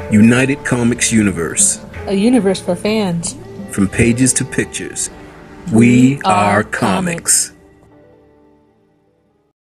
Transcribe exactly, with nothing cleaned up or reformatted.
United Comics Universe. A universe for fans. From pages to pictures, we, we are, are comics. comics.